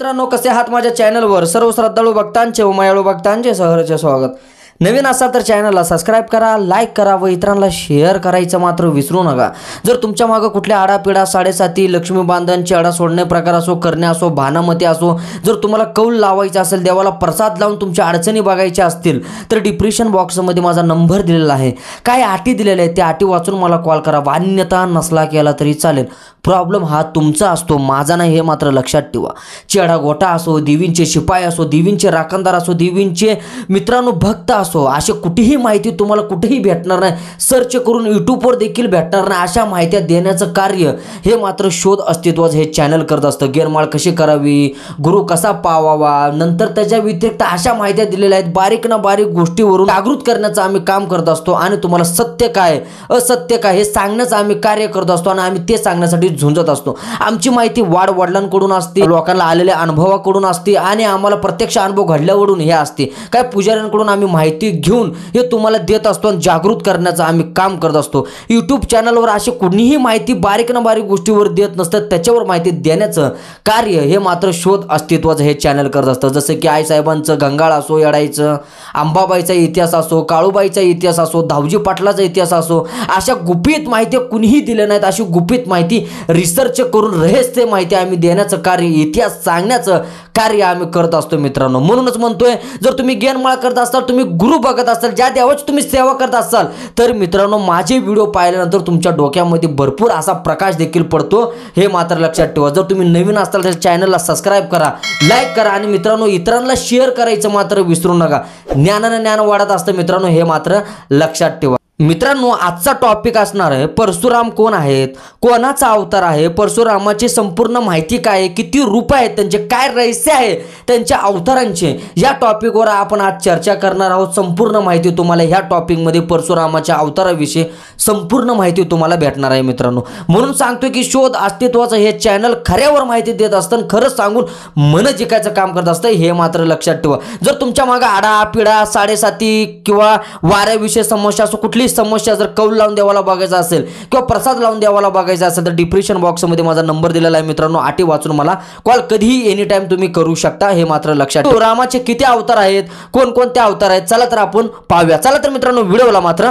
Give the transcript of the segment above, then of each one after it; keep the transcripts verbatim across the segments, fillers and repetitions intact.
मित्रांनो, कसे आहात? माझ्या चॅनलवर सर्व श्रद्धाळू भक्तांचे व मायाळू भक्तांचे सहर्ष स्वागत। नवीन असाल तर चॅनलला सबस्क्राइब करा, लाईक करा व इतरांना शेअर करायचं मात्र विसरू नका। जर तुमच्या मागे कुठल्या आडापिडा साडेसाती लक्ष्मी बांधनची आडा सोडणे प्रकार असो, करणे असो, भानामती असो, जर तुम्हाला कौल लावायचा असेल, देवाला प्रसाद लावून तुमच्या अडचणी बघायच्या असतील तर डिस्क्रिप्शन बॉक्समध्ये माझा नंबर दिलेला आहे। काय अटी दिलेल्या आहेत त्या अटी वाचून मला कॉल करा। मान्यता नसला केला तरी चालेल, प्रॉब्लेम हा तुमचा असतो, माझा नाही, हे मात्र लक्षात ठेवा। चेडा गोटा असो, देवींचे शिपाई असो, देवींचे राखणदार असो, देवींचे मित्रांनो भक्त असो, अशी कुठेही माहिती तुम्हाला कुठेही भेटणार नाही। सर्च करून यूट्यूबवर देखील भेटणार नाही। अशा माहिती देण्याचं कार्य हे मात्र शोध अस्तित्वाचं हे चॅनल करत असतं। गेरमाळ कशी करावी, गुरु कसा पावावा, नंतर त्याच्या व्यतिरिक्त अशा माहिती दिलेल्या आहेत। बारीक ना बारीक गोष्टीवरून जागृत करण्याचं आम्ही काम करत असतो आणि तुम्हाला सत्य काय असत्य काय हे सांगण्याचं आम्ही कार्य करत असतो आणि आम्ही ते सांगण्यासाठी झुंजत असतो। आमची माहिती वाड वडिलांकडून असते, लोकांना आलेल्या अनुभवाकडून असते आणि आम्हाला प्रत्यक्ष अनुभव घडल्यावरून हे असते। काय पुजाऱ्यांकडून आम्ही माहिती घेऊन हे तुम्हाला देत असतो आणि जागृत करण्याचं आम्ही काम करत असतो। यूट्यूब चॅनलवर अशी कोणीही माहिती बारीक ना बारीक गोष्टीवर देत नसतं, त्याच्यावर माहिती देण्याचं कार्य हे मात्र शोध अस्तित्वाचं हे चॅनल करत असतं। जसं की आईसाहेबांचं गंगाळ असो, येडायचं, अंबाबाईचा इतिहास असो, काळूबाईचा इतिहास असो, धावजी पाटलाचा इतिहास असो, अशा गुपित माहिती कुणीही दिल्या नाहीत। अशी गुपित माहिती रिसर्च करून रहस्य माहिती आम्ही देण्याचं कार्य, इतिहास सांगण्याचं कार्य आम्ही करत असतो मित्रांनो। म्हणूनच म्हणतोय, जर तुम्ही गेनमाळ करत असाल, तुम्ही गुरु बघत असाल, ज्या देवाची तुम्ही सेवा करत असाल, तर मित्रांनो माझे व्हिडिओ पाहिल्यानंतर तुमच्या डोक्यामध्ये भरपूर असा प्रकाश देखील पडतो, हे मात्र लक्षात ठेवा। जर तुम्ही नवीन असाल तर चॅनलला सबस्क्राइब करा, लाईक करा आणि मित्रांनो इतरांना शेअर करायचं मात्र विसरू नका। ज्ञानाने ज्ञान वाढत असतं मित्रांनो, हे मात्र लक्षात ठेवा। मित्रांनो, आजचा टॉपिक असणार आहे परशुराम कोण आहेत, कोणाचा अवतार आहे, परशुरामाची संपूर्ण माहिती काय आहे, किती रूप आहेत त्यांचे, काय रहस्य आहे त्यांच्या अवतारांचे, या टॉपिकवर आपण आज चर्चा करणार आहोत। संपूर्ण माहिती तुम्हाला ह्या टॉपिकमध्ये परशुरामाच्या अवताराविषयी संपूर्ण माहिती तुम्हाला भेटणार आहे मित्रांनो। म्हणून सांगतोय की शोध अस्तित्वाचं हे चॅनल खऱ्यावर माहिती देत असतं, खरंच सांगून मन जिंकायचं काम करत असतं, हे मात्र लक्षात ठेवा। जर तुमच्या मागे आडा पिडा साडेसाती किंवा वाऱ्याविषयी समस्या असो, कुठली समस्या, जर कौल लावून देवाला बघायचा असेल किंवा प्रसाद लावून देवाला बघायचा असेल तर डिस्क्रिप्शन बॉक्समध्ये माझा नंबर दिलेला आहे मित्रांनो। अटी वाचून मला कॉल कधीही एनी टाइम तुम्ही करू शकता, हे मात्र लक्षात ठेवा। रामाचे किती अवतार आहेत, कोणकोणते अवतार आहेत, चला तर आपण पाहूया। चला तर मित्रांनो व्हिडिओला मात्र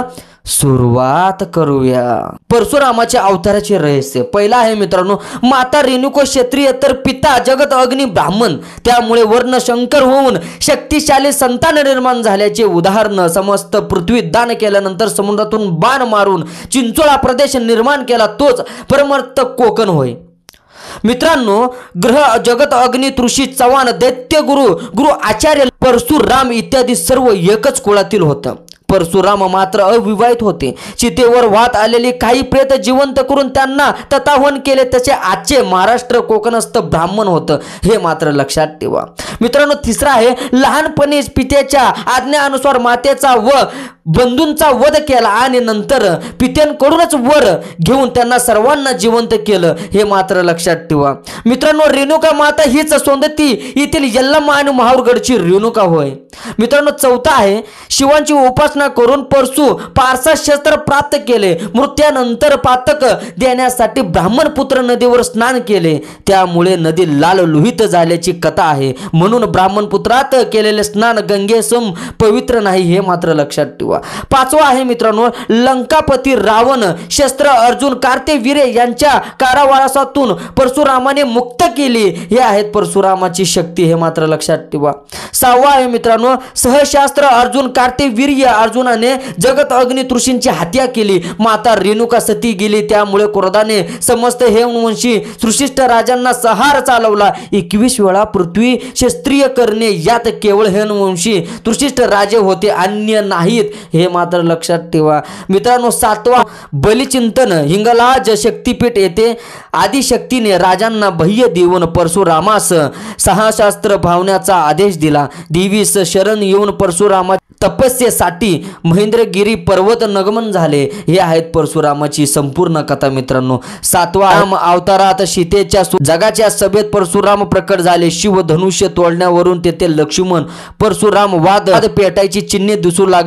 सुरुवात करूया। परशुरामाच्या अवताराचे रहस्य पहिला आहे मित्रांनो, माता रेणुका क्षत्रिय तर पिता जगत अग्नी ब्राह्मण, त्यामुळे वर्ण शंकर होऊन शक्तिशाली संतान निर्माण झाल्याचे उदाहरण। समस्त पृथ्वी दान केल्यानंतर समुद्रातून बाण मारून चिंचोळा प्रदेश निर्माण केला, तोच परमर्थ कोकण होय। मित्रांनो, ग्रह जगत अग्नि ऋषी चव्हाण दैत्य गुरु गुरु आचार्य परशुराम इत्यादी सर्व एकच कुळातील होतं। परशुराम मात्र अविवाहित होते। चितेवर वाहत आलेली काही प्रेत जिवंत करून त्यांना तथाहवन केले, तसे आजचे महाराष्ट्र कोकणस्थ ब्राह्मण होतं, हे मात्र लक्षात ठेवा मित्रांनो। तिसरा आहे, लहानपणी पित्याच्या आज्ञेनुसार मातेचा व बंधूंचा वध केला आणि नंतर पित्यांकडूनच वर घेऊन त्यांना सर्वांना जिवंत केलं, हे मात्र लक्षात ठेवा मित्रांनो। रेणुका माता हीच सौंदती येथील यल्लम्मा आणि महावरगडची रेणुका होय मित्रांनो। चौथा आहे, शिवांची उपासना करून परशु पारसा शस्त्र प्राप्त केले, मृत्यूनंतर पातक देण्यासाठी ब्राह्मण पुत्र नदीवर स्नान केले, त्यामुळे नदी लाल लोहित झाल्याची कथा आहे। म्हणून ब्राह्मण पुत्रात केलेले स्नान गंगेसम पवित्र नाही, हे मात्र लक्षात ठेवा। पाचवा आहे मित्रांनो, लंकापती रावण शस्त्र अर्जुन कार्तिवीर्य यांच्या कारावासातून परशुरामाने मुक्त केली, हे आहेत परशुरामाची शक्ती, हे मात्र लक्षात ठेवा। सहावा आहे मित्रांनो, सहशास्त्र अर्जुन कार्तिवीर्य अर्जुनाने जगत अग्नि ऋषींची हत्या केली, माता रेणुका सती गेली, त्यामुळे क्रोधाने समस्त हेमवंशी सृशिष्ट राजांना संहार चालवला। एकवीस वेळा पृथ्वी क्षत्रिय करणे यात केवळ हेमवंशी सृशिष्ट राजे होते, अन्य नाहीत, हे मात्र लक्षात ठेवा मित्रांनो। सातवा, बलिचिंतन हिंगलाज शक्तीपीठ येथे आदिशक्तीने राजांना बाह्य देऊन परशुरामास सहशास्त्र भावण्याचा आदेश दिला। देवीस शरण येऊन परशुरामा तपस्येसाठी महेंद्रगिरी पर्वत नगमन झाले, हे आहेत परशुरामाची संपूर्ण कथा मित्रांनो। सातवा अवतारात सीतेच्या जगाच्या सभेत परशुराम प्रकट झाले। शिव धनुष्य तोडण्यावरून तेथे लक्ष्मण परशुराम वाद पेटायची चिन्हे दिसू लागली। प्रभू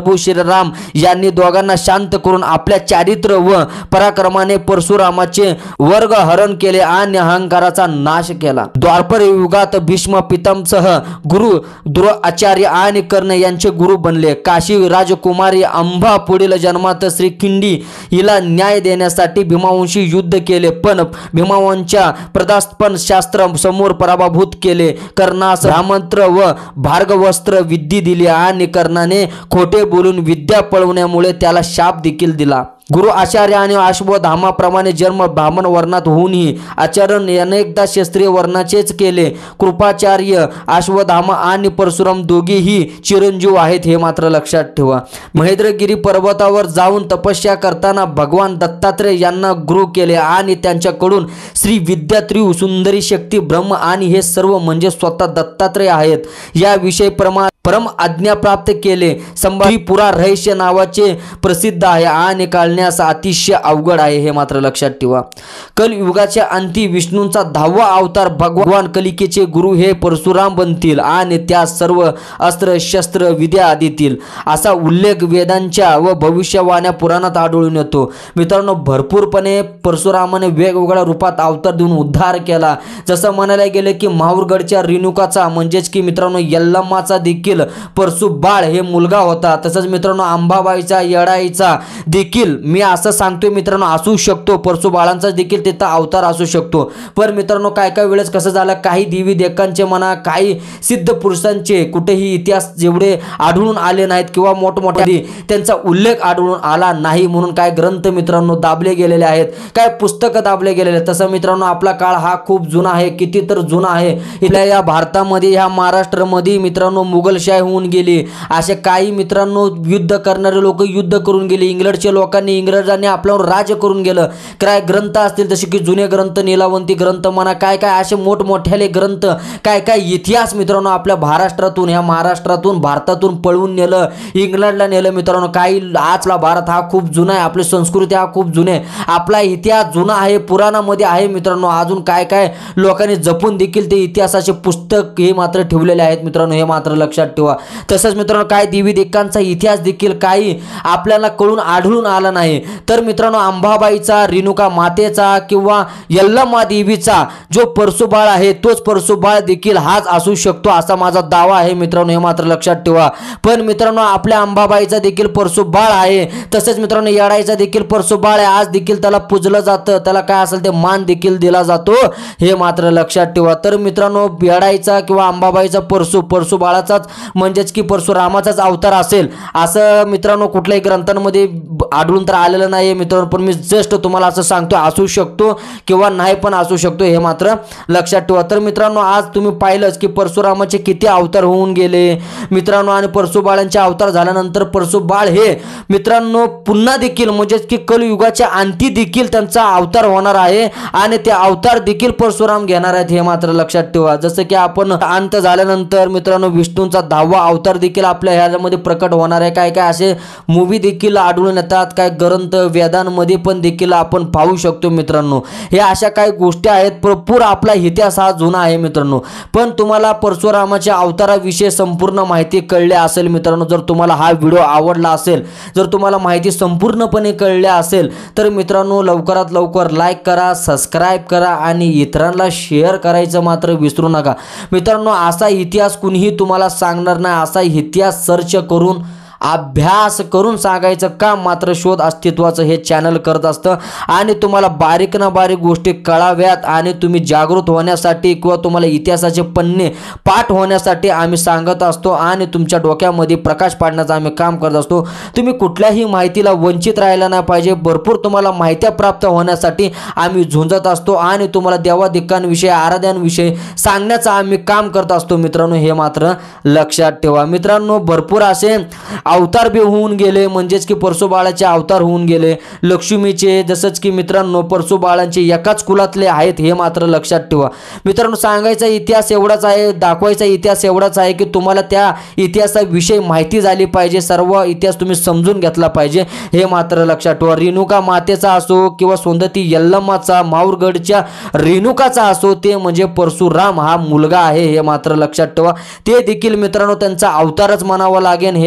प्रभू श्रीराम यांनी दोघांना शांत करून आपल्या चारित्र्य व पराक्रमाने परशुरामाचे वर्ग हरण केले आणि अहंकाराचा नाश केला. द्वापर युगात भीष्म पितामसह गुरु द्रोणाचार्य आणि कर्ण यांचे गुरु बनले. काशी राजकुमारी अंबा पुढील जन्मात श्रीखिंडी हिला न्याय देण्यासाठी भीमावंशी युद्ध केले, पण भीमावंच्या प्रदास्पन शास्त्र समोर पराभूत केले. कर्णास ब्राह्मंत्र व भार्गवस्त्र विद्या दिली आणि कर्णाने खोटे बोलून विद्या पळवण्यामुळे त्याला शाप देखील दिला. गुरु आचार्य आणि अश्वत्थामाप्रमाणे जन्म ब्राह्मण वर्णात होऊनही आचरण अनेकदा क्षत्रिय वर्णाचेच केले. कृपाचार्य, अश्वत्थामा आणि परशुराम दोघेही चिरंजीव आहेत हे मात्र लक्षात ठेवा. महेंद्रगिरी पर्वतावर जाऊन तपस्या करताना भगवान दत्तात्रय यांना गुरु केले आणि त्यांच्याकडून श्री विद्या, त्रिव सुंदरी शक्ती, ब्रह्म आणि हे सर्व म्हणजे स्वतः दत्तात्रय आहेत याविषयी प्रमा परम आज्ञा प्राप्त केले. संभाजीपुरा रहस्य नावाचे प्रसिद्ध आहे आणि काढण्यास अतिशय अवघड आहे हे मात्र लक्षात ठेवा. कलयुगाच्या अंती विष्णूंचा दहावा अवतार भगवान कलिकेचे गुरु हे परशुराम बनतील आणि त्या सर्व अस्त्र शस्त्र विद्या देतील असा उल्लेख वेदांच्या व भविष्यवाण्या पुराणात आढळून येतो. मित्रांनो, भरपूरपणे परशुरामाने वेगवेगळ्या रूपात अवतार देऊन उद्धार केला. जसं म्हणायला गेले की माहूरगडच्या रेणुकाचा म्हणजेच की मित्रांनो यल्लम्माचा देखील परशु बाळ हे मुलगा होता. तसंच मित्रांनो अंबाबाईचा, येडाईचा देखील मी असं सांगतोय मित्रांनो असू शकतो. परशु बाळांचा देखील तिथं अवतार असू शकतो. पण मित्रांनो काय काय वेळेस कसं झालं, काही देवी देवतांचे म्हणा, काही सिद्ध पुरुषांचे कुठेही इतिहास जेवढे आढळून आले नाहीत किंवा मोठमोठ्या त्यांचा उल्लेख आढळून आला नाही म्हणून काय ग्रंथ मित्रांनो दाबले गेलेले आहेत, काय पुस्तकं दाबले गेलेले आहेत. तसं मित्रांनो आपला काळ हा खूप जुना आहे, किती तर जुना आहे. इथल्या या भारतामध्ये, ह्या महाराष्ट्रामध्ये मित्रांनो मुघलशाही होऊन गेली. असे काही मित्रांनो युद्ध करणारे लोक युद्ध करून गेले. इंग्लंडच्या लोकांनी, इंग्रजांनी आपल्यावर राज्य करून गेलं. काय ग्रंथ असतील जसे की जुने ग्रंथ, नीलावंती ग्रंथ म्हणा, काय काय असे मोठमोठ्याले ग्रंथ, काय काय इतिहास मित्रांनो आपल्या महाराष्ट्रातून, ह्या महाराष्ट्रातून, भारतातून पळवून नेलं, इंग्लंडला नेलं. मित्रांनो काही आजला भारत हा खूप जुना आहे, आपली संस्कृती हा खूप जुने आहे, आपला इतिहास जुना आहे, पुराणामध्ये आहे. मित्रांनो अजून काय काय लोकांनी जपून देखील ते इतिहासाचे पुस्तक हे मात्र ठेवलेले आहेत मित्रांनो, हे मात्र लक्षात ठेवा. तसंच मित्रांनो काय देवी देवतांचा इतिहास देखील काही आपल्याला कळून आढळून आला नाही. तर मित्रांनो अंबाबाईचा, रेणुका मातेचा किंवा यल्लम्मा देवीचा जो परशुबाळ आहे तोच परशुबाळ देखील हाच असू शकतो असा माझा दावा आहे मित्रांनो, हे मात्र लक्षात ठेवा. पण मित्रांनो आपल्या अंबाबाईचा देखील परशुबाळ आहे. तसेच मित्रांनो येडाईचा देखील परशुबाळ आहे. आज देखील त्याला पूजलं जातं, त्याला काय असेल ते मान देखील दिला जातो, हे मात्र लक्षात ठेवा. तर मित्रांनो येडाईचा किंवा अंबाबाईचा परशु परशुबाळाचाच म्हणजेच की परशुरामाचाच अवतार असेल असं मित्रांनो कुठल्याही ग्रंथांमध्ये आढळून तर आलेलं नाही मित्रांनो. पण मी जस्ट तुम्हाला असं सांगतो, असू शकतो किंवा नाही पण असू शकतो, हे मात्र लक्षात ठेवा. तर मित्रांनो आज तुम्ही पाहिलंच की परशुरामाचे किती अवतार होऊन गेले मित्रांनो, आणि परशुबाळांचे अवतार झाल्यानंतर परशुबाळ हे मित्रांनो पुन्हा देखील म्हणजेच की कलयुगाच्या अंती देखील त्यांचा अवतार होणार आहे आणि ते अवतार देखील परशुराम घेणार आहेत, हे मात्र लक्षात ठेवा. जसं की आपण अंत झाल्यानंतर मित्रांनो विष्णूंचा दहावा अवतार देखील आपल्या ह्यामध्ये प्रकट होणार आहे. काय काय असे मूवी देखील आढळून येतात, काय ग्रंथ वेदांमध्ये पण देखील आपण पाहू शकतो मित्रांनो. हे अशा काही गोष्टी आहेत. भरपूर आपला इतिहास हा जुना आहे मित्रांनो. पण तुम्हाला परशुरामाच्या अवताराविषयी संपूर्ण माहिती कळली असेल मित्रांनो, जर तुम्हाला हा व्हिडिओ आवडला असेल, जर तुम्हाला माहिती संपूर्णपणे कळली असेल तर मित्रांनो लवकरात लवकर लाईक करा, सबस्क्राईब करा आणि इतरांना शेअर करायचं मात्र विसरू नका मित्रांनो. असा इतिहास कुणीही तुम्हाला सांगणार नाही, असा इतिहास सर्च करून अभ्यास करून सांगायचं काम मात्र शोध अस्तित्वाचं हे चॅनल करत असतं. आणि तुम्हाला बारीक ना बारीक गोष्टी कळाव्यात आणि तुम्ही जागृत होण्यासाठी किंवा तुम्हाला इतिहासाचे पन्ने पाठ होण्यासाठी आम्ही सांगत असतो आणि तुमच्या डोक्यामध्ये प्रकाश पाडण्याचं आम्ही काम करत असतो. तुम्ही कुठल्याही माहितीला वंचित राहायला नाही पाहिजे. भरपूर तुम्हाला माहित्या प्राप्त होण्यासाठी आम्ही झुंजत असतो आणि तुम्हाला देवादिकांविषयी, आराध्यांविषयी सांगण्याचं आम्ही काम करत असतो मित्रांनो, हे मात्र लक्षात ठेवा. मित्रांनो भरपूर असे अवतार बी होऊन गेले, म्हणजेच की परशुबाळाचे अवतार होऊन गेले, लक्ष्मीचे, जसंच की मित्रांनो परशुबाळांचे एकाच कुलातले आहेत, हे मात्र लक्षात ठेवा मित्रांनो. सांगायचा इतिहास एवढाच आहे, दाखवायचा इतिहास एवढाच आहे की तुम्हाला त्या इतिहासाविषयी माहिती झाली पाहिजे, सर्व इतिहास तुम्ही समजून घेतला पाहिजे, हे मात्र लक्षात ठेवा. रेणुका मातेचा असो किंवा सौंदती यल्लम्माचा, माहूरगडच्या रेणुकाचा असो, ते म्हणजे परशुराम हा मुलगा आहे, हे मात्र लक्षात ठेवा. ते देखील मित्रांनो त्यांचा अवतारच म्हणावा लागेल, हे मात्र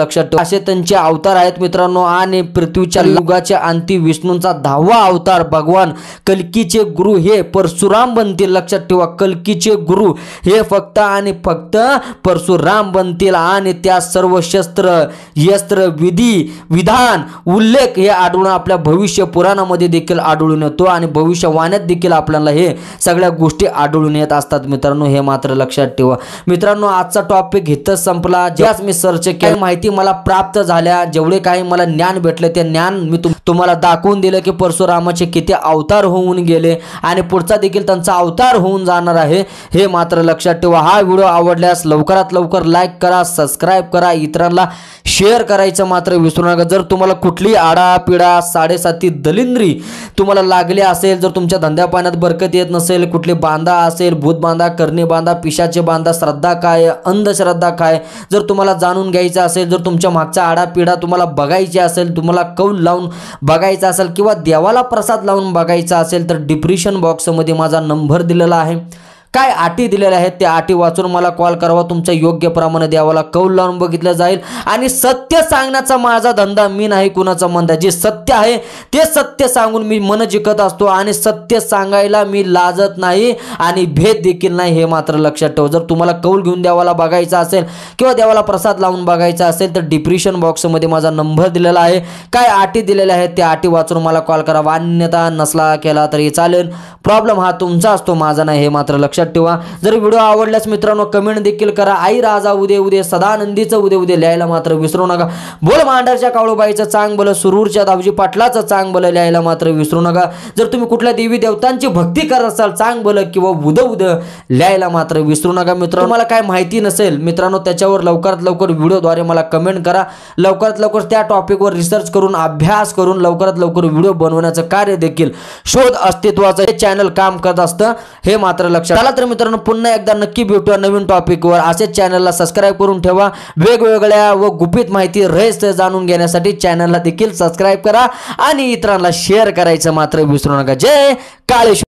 लक्षात ठेवा. असे त्यांचे अवतार आहेत मित्रांनो. आणि पृथ्वीच्या युगाच्या अंती विष्णूंचा दहावा अवतार भगवान कल्कीचे गुरु हे परशुराम बनतील. लक्षात ठेवा, कल्कीचे गुरु हे फक्त आणि फक्त परशुराम बनतील. आणि त्या सर्व शस्त्र यस्त्र विधी विधान उल्लेख हे आढळून आपल्या भविष्य पुराणामध्ये देखील आढळून येतो आणि भविष्यवाण्यात देखील आपल्याला हे सगळ्या गोष्टी आढळून येत असतात मित्रांनो. हे मात्र लक्षात ठेवा मित्रांनो. आजचा टॉपिक इथंच संपला. ज्यास मी सर्च केली माहिती मला प्राप्त झाल्या, जेवढे काही मला ज्ञान भेटले ते ज्ञान मी तुम्हाला दाखवून दिलं की परशुरामाचे किती अवतार होऊन गेले आणि पुढचा देखील त्यांचा अवतार होऊन जाणार आहे. हे मात्र लक्षात ठेवा. हा व्हिडिओ आवडल्यास लवकरात लवकर लाईक करा, सबस्क्राईब करा, इतरांना शेअर करायचं मात्र विसरू नका. जर तुम्हाला कुठली आडापिडा साडेसाती दलिंद्री तुम्हाला लागली असेल, जर तुमच्या धंद्या पाण्यात बरकत येत नसेल, कुठली बांधा असेल, भूत बांधा, करणी बांधा, पिशाचे बांधा, श्रद्धा काय, अंधश्रद्धा काय, जर तुम्हाला जाणून घ्यायचं असेल, जर तुमच्या मागचा आडापिडा तुम्हाला बघायची असेल, तुम्हाला कौल लावून बघायचा असेल किंवा देवाला प्रसाद लावून बघायचा असेल, तर डिस्क्रिप्शन बॉक्समध्ये माझा नंबर दिलेला आहे. काय अटी दिलेल्या आहेत त्या अटी वाचून मला कॉल करावा. तुमच्या योग्य प्रमाणे देवाला कौल लावून बघितलं जाईल. आणि सत्य सांगण्याचा माझा धंदा, मी नाही कुणाचा मंदा. जे सत्य आहे ते सत्य सांगून मी मन जिंकत असतो आणि सत्य सांगायला मी लाजत नाही आणि भेद देखील नाही. हे मात्र लक्षात ठेव. जर तुम्हाला कौल घेऊन देवाला बघायचा असेल किंवा देवाला प्रसाद लावून बघायचा असेल तर डिस्क्रिप्शन बॉक्समध्ये माझा नंबर दिलेला आहे. काय अटी दिलेल्या आहेत त्या अटी वाचून मला कॉल करा. अन्यथा नसला केला तरी चालेल. प्रॉब्लेम हा तुमचा असतो, माझा नाही. हे मात्र लक्षात ठेवा. जर व्हिडिओ आवडल्यास मित्रांनो कमेंट देखील करा. आई राजा उदे उदे सदानंदीचं उदे उदे लिहायला मात्र विसरू नका. बोल मांडरच्या काळूबाईचं चांग भलं, सुरूरच्या दावजी पाटलाचं चांग भलं लिहायला मात्र विसरू नका. जर तुम्ही कुठल्या देवी देवतांची भक्ती करत असाल चांग भलं किंवा उद उद लिहायला मात्र विसरू नका. मित्रांनो तुम्हाला काय माहिती नसेल मित्रांनो त्याच्यावर लवकरात लवकर व्हिडिओद्वारे मला कमेंट करा. लवकरात लवकर त्या टॉपिकवर रिसर्च करून अभ्यास करून लवकरात लवकर व्हिडिओ बनवण्याचं कार्य देखील शोध अस्तित्वाचं हे चॅनल काम करत असतं. हे मात्र लक्षात आलं. तर मित्रांनो पुन्हा एकदा नक्की भेटूया नवीन टॉपिकवर. असेच चॅनलला सबस्क्राईब करून ठेवा. वेगवेगळ्या व गुपित माहिती रहस्य जाणून घेण्यासाठी चॅनलला देखील सबस्क्राईब करा आणि इतरांना शेअर करायचं मात्र विसरू नका. जय काळेश्वर.